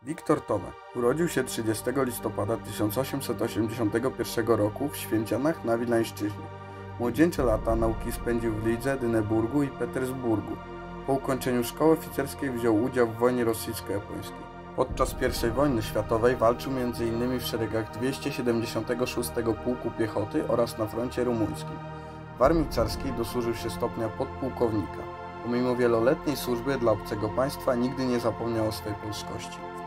Wiktor Tome urodził się 30 listopada 1881 roku w Święcianach na Wileńszczyźnie. Młodzieńcze lata nauki spędził w Lidze, Dyneburgu i Petersburgu. Po ukończeniu szkoły oficerskiej wziął udział w wojnie rosyjsko-japońskiej. Podczas I wojny światowej walczył m.in. w szeregach 276 Pułku Piechoty oraz na froncie rumuńskim. W armii carskiej dosłużył się stopnia podpułkownika. Pomimo wieloletniej służby dla obcego państwa nigdy nie zapomniał o swej polskości. W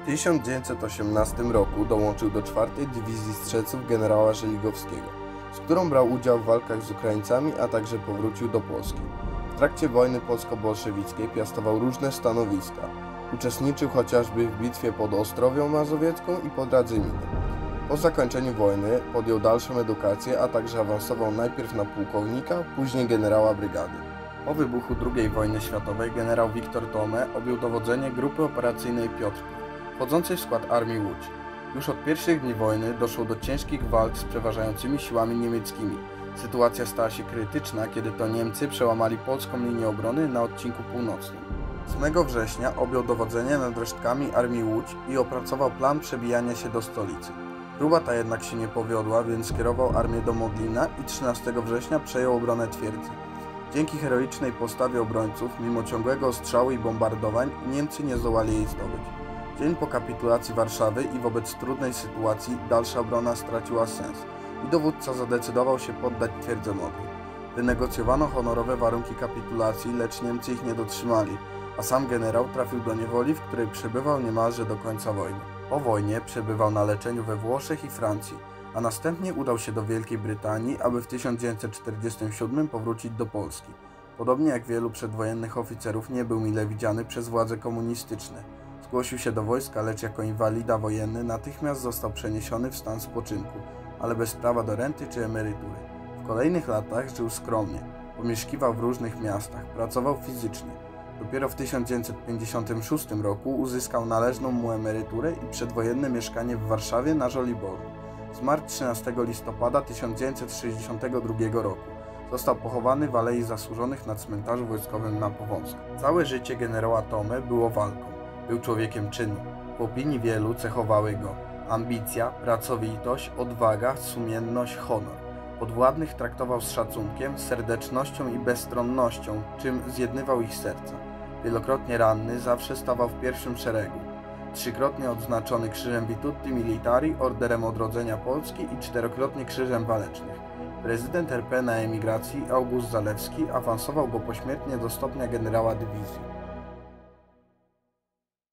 1918 roku dołączył do 4. Dywizji Strzelców generała Żeligowskiego, z którą brał udział w walkach z Ukraińcami, a także powrócił do Polski. W trakcie wojny polsko-bolszewickiej piastował różne stanowiska. Uczestniczył chociażby w bitwie pod Ostrowią Mazowiecką i pod Radzyminem. Po zakończeniu wojny podjął dalszą edukację, a także awansował najpierw na pułkownika, później generała brygady. Po wybuchu II wojny światowej generał Wiktor Tome objął dowodzenie grupy operacyjnej Piotrków, wchodzącej w skład Armii Łódź. Już od pierwszych dni wojny doszło do ciężkich walk z przeważającymi siłami niemieckimi. Sytuacja stała się krytyczna, kiedy to Niemcy przełamali polską linię obrony na odcinku północnym. 8 września objął dowodzenie nad resztkami Armii Łódź i opracował plan przebijania się do stolicy. Próba ta jednak się nie powiodła, więc skierował armię do Modlina i 13 września przejął obronę twierdzy. Dzięki heroicznej postawie obrońców, mimo ciągłego ostrzału i bombardowań, Niemcy nie zdołali jej zdobyć. Dzień po kapitulacji Warszawy i wobec trudnej sytuacji dalsza obrona straciła sens i dowódca zadecydował się poddać twierdzę Modlin. Wynegocjowano honorowe warunki kapitulacji, lecz Niemcy ich nie dotrzymali, a sam generał trafił do niewoli, w której przebywał niemalże do końca wojny. Po wojnie przebywał na leczeniu we Włoszech i Francji, a następnie udał się do Wielkiej Brytanii, aby w 1947 powrócić do Polski. Podobnie jak wielu przedwojennych oficerów nie był mile widziany przez władze komunistyczne. Zgłosił się do wojska, lecz jako inwalida wojenny natychmiast został przeniesiony w stan spoczynku, ale bez prawa do renty czy emerytury. W kolejnych latach żył skromnie, pomieszkiwał w różnych miastach, pracował fizycznie. Dopiero w 1956 roku uzyskał należną mu emeryturę i przedwojenne mieszkanie w Warszawie na Żoliborzu. Zmarł 13 listopada 1962 roku. Został pochowany w Alei Zasłużonych na cmentarzu wojskowym na Powązkach. Całe życie generała Tome było walką. Był człowiekiem czynu. W opinii wielu cechowały go ambicja, pracowitość, odwaga, sumienność, honor. Podwładnych traktował z szacunkiem, serdecznością i bezstronnością, czym zjednywał ich serca. Wielokrotnie ranny, zawsze stawał w pierwszym szeregu. 3-krotnie odznaczony Krzyżem Virtuti Militari, Orderem Odrodzenia Polski i 4-krotnie Krzyżem Walecznych. Prezydent RP na emigracji August Zalewski awansował go pośmiertnie do stopnia generała dywizji.